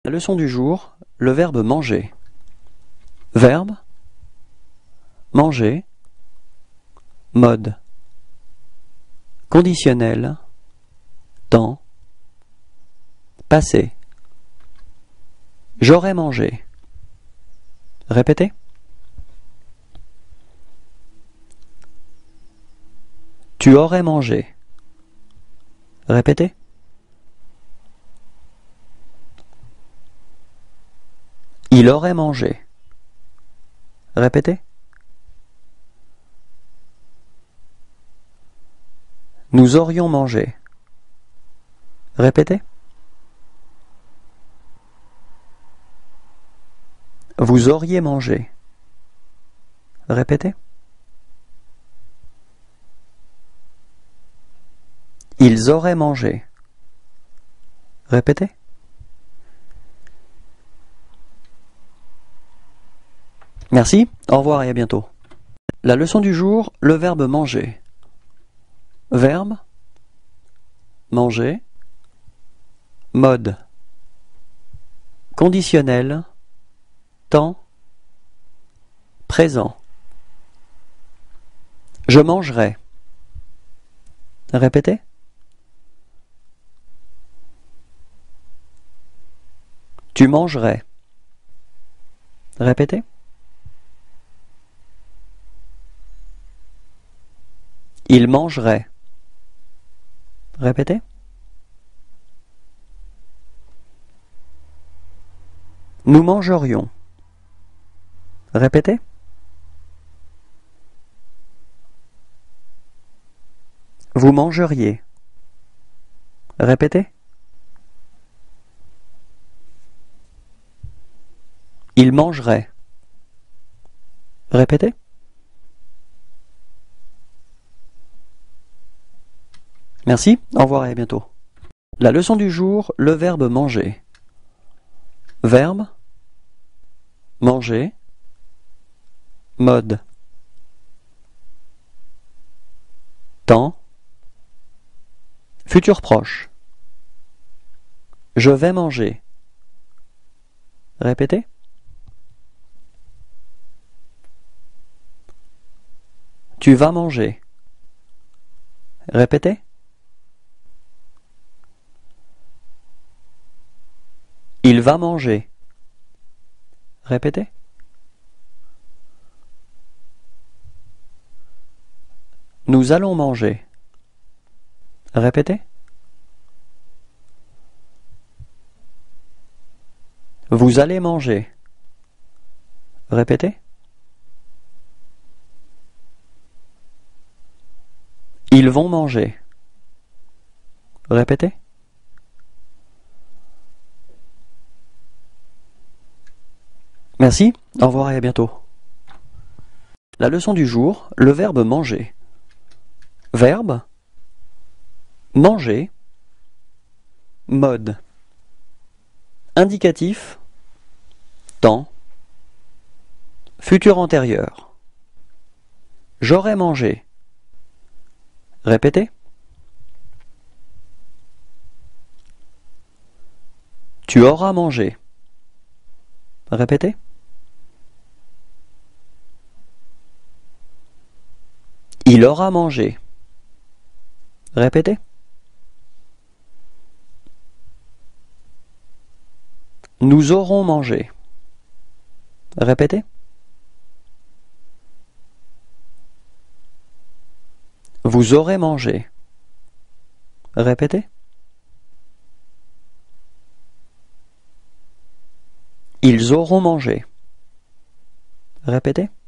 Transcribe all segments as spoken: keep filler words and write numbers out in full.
La leçon du jour, le verbe manger. Verbe, manger, mode, conditionnel, temps, passé. J'aurais mangé. Répétez. Tu aurais mangé. Répétez. Il aurait mangé. Répétez. Nous aurions mangé. Répétez. Vous auriez mangé. Répétez. Ils auraient mangé. Répétez. Merci, au revoir et à bientôt. La leçon du jour, le verbe manger. Verbe, manger, mode, conditionnel, temps, présent. Je mangerai. Répétez. Tu mangerais. Répétez. Il mangerait. Répétez. Nous mangerions. Répétez. Vous mangeriez. Répétez. Il mangerait. Répétez. Merci, au revoir et à bientôt. La leçon du jour, le verbe manger. Verbe, manger, mode, temps, futur proche. Je vais manger. Répétez. Tu vas manger. Répétez. Il va manger. Répétez. Nous allons manger. Répétez. Vous allez manger. Répétez. Ils vont manger. Répétez. Merci, au revoir et à bientôt. La leçon du jour, le verbe manger. Verbe, manger, mode, indicatif, temps, futur antérieur. J'aurais mangé. Répétez. Tu auras mangé. Répétez. Il aura mangé. Répétez. Nous aurons mangé. Répétez. Vous aurez mangé. Répétez. Ils auront mangé. Répétez.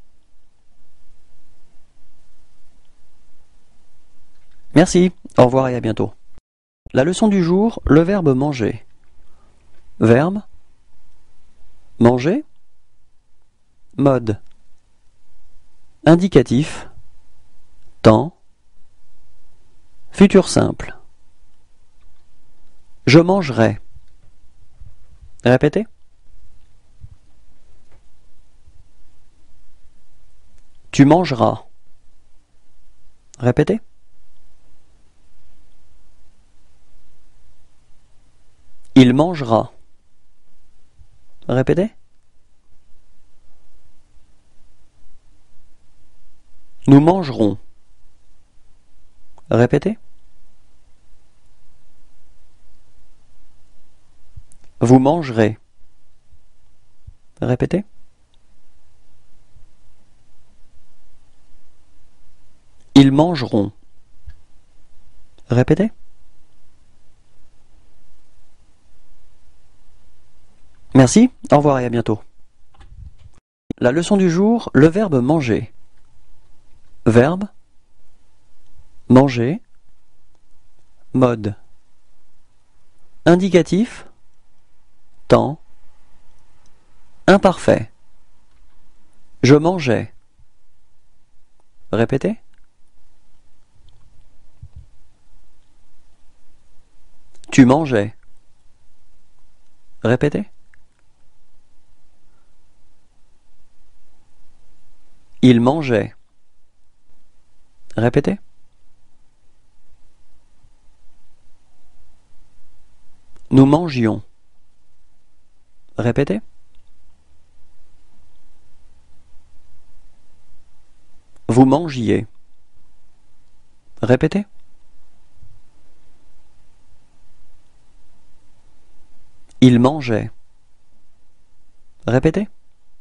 Merci, au revoir et à bientôt. La leçon du jour, le verbe manger. Verbe, manger, mode, indicatif, temps, futur simple. Je mangerai. Répétez. Tu mangeras. Répétez. Il mangera. Répétez. Nous mangerons. Répétez. Vous mangerez. Répétez. Ils mangeront. Répétez. Merci, au revoir et à bientôt. La leçon du jour, le verbe manger. Verbe, manger, mode. Indicatif, temps, imparfait. Je mangeais. Répétez. Tu mangeais. Répétez. Il mangeait. Répétez. Nous mangions. Répétez. Vous mangiez. Répétez. Il mangeait. Répétez.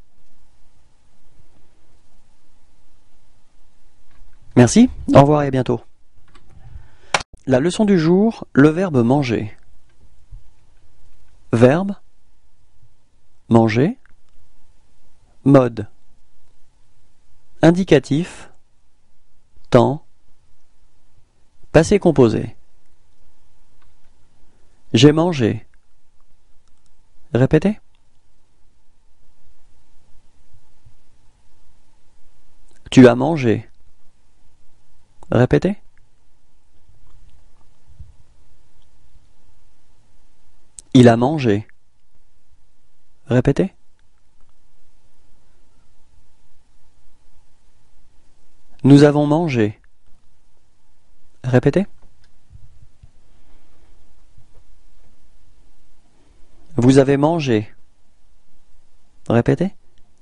Merci, au revoir et à bientôt. La leçon du jour, le verbe manger. Verbe, manger, mode. Indicatif, temps, passé composé. J'ai mangé. Répétez. Tu as mangé. Répétez. Il a mangé. Répétez. Nous avons mangé. Répétez. Vous avez mangé. Répétez.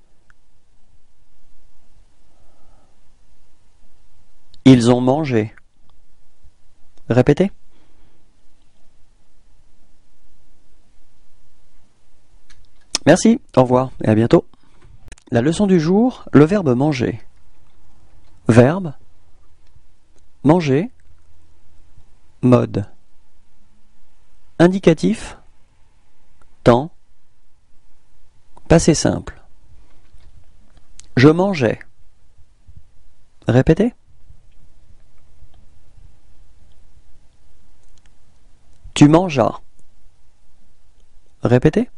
Ils ont mangé. Répétez. Merci, au revoir et à bientôt. La leçon du jour, le verbe manger. Verbe, manger, mode. Indicatif, temps, passé simple. Je mangeais. Répétez. Tu mangeas. Répétez.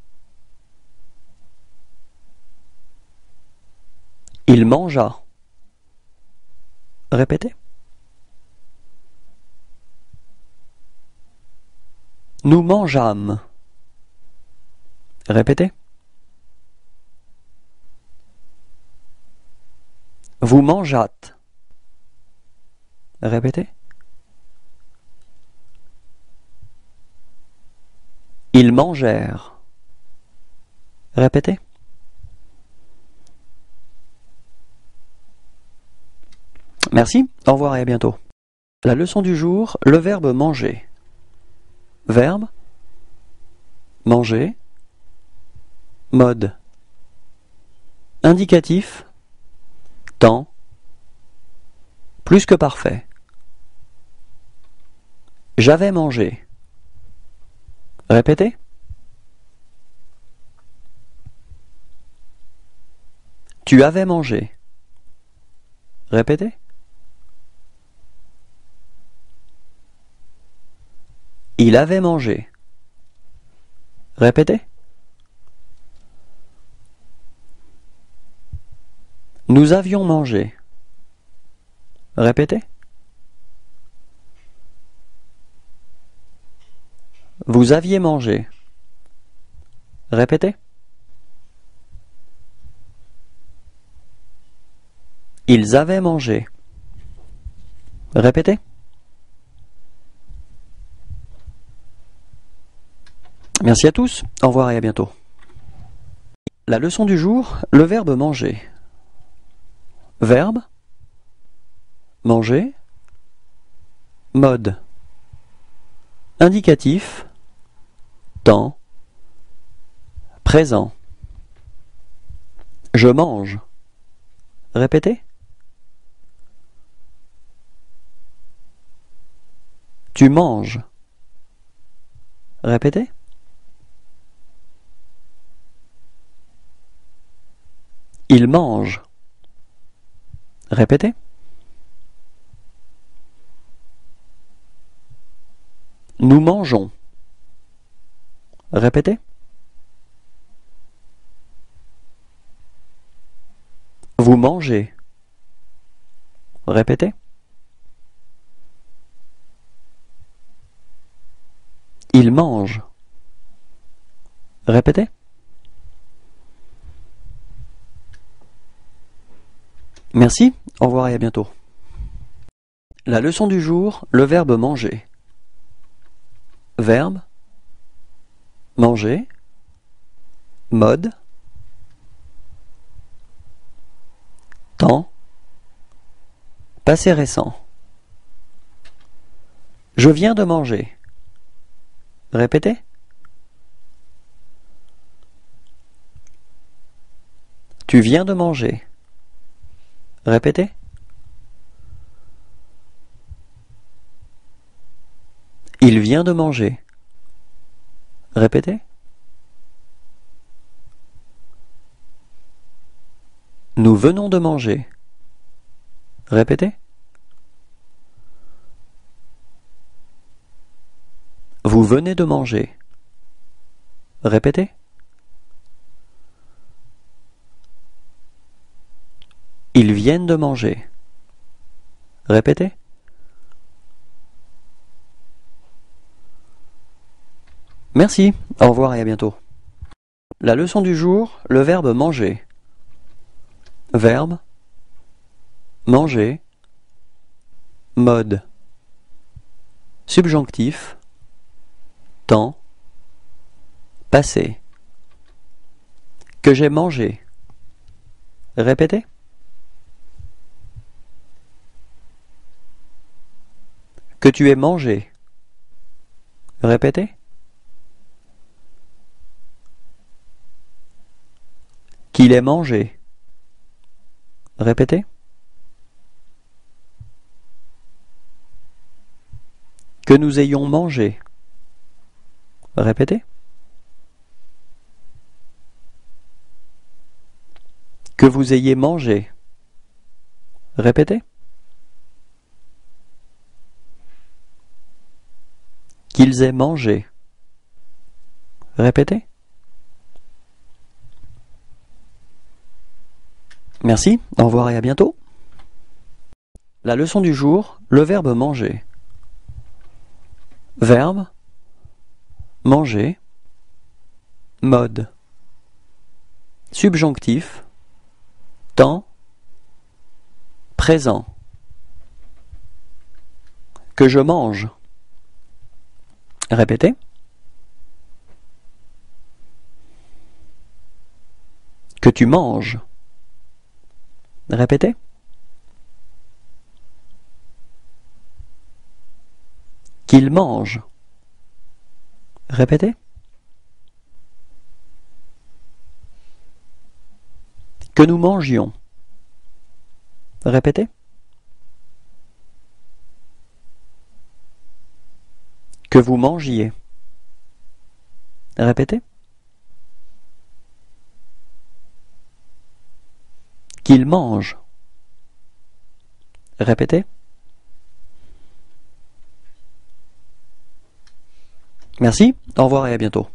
Il mangea. Répétez. Nous mangeâmes. Répétez. Vous mangeâtes. Répétez. Ils mangèrent. Répétez. Merci, au revoir et à bientôt. La leçon du jour, le verbe manger. Verbe, manger, mode. Indicatif, temps, plus que parfait. J'avais mangé. Répétez. Tu avais mangé. Répétez. Il avait mangé. Répétez. Nous avions mangé. Répétez. Vous aviez mangé. Répétez. Ils avaient mangé. Répétez. Merci à tous, au revoir et à bientôt. La leçon du jour, le verbe manger. Verbe, manger, mode. Indicatif, temps, présent. Je mange. Répétez. Tu manges. Répétez. Il mange. Répétez. Nous mangeons. Répétez. Vous mangez. Répétez. Il mange. Répétez. Merci, au revoir et à bientôt. La leçon du jour, le verbe manger. Verbe, manger, mode, temps, passé récent. Je viens de manger. Répétez. Tu viens de manger. Répétez. Il vient de manger. Répétez. Nous venons de manger. Répétez. Vous venez de manger. Répétez. Ils viennent de manger. Répétez. Merci, au revoir et à bientôt. La leçon du jour, le verbe manger. Verbe, manger, mode, subjonctif, temps, passé. Que j'ai mangé. Répétez. Que tu aies mangé. Répétez. Qu'il ait mangé. Répétez. Que nous ayons mangé. Répétez. Que vous ayez mangé. Répétez. Qu'ils aient mangé. Répétez. Merci, au revoir et à bientôt. La leçon du jour, le verbe manger. Verbe, manger, mode, subjonctif, temps, présent. Que je mange. Répétez. Que tu manges. Répétez. Qu'il mange. Répétez. Que nous mangions. Répétez. Que vous mangiez. Répétez. Qu'il mange. Répétez. Merci, au revoir et à bientôt.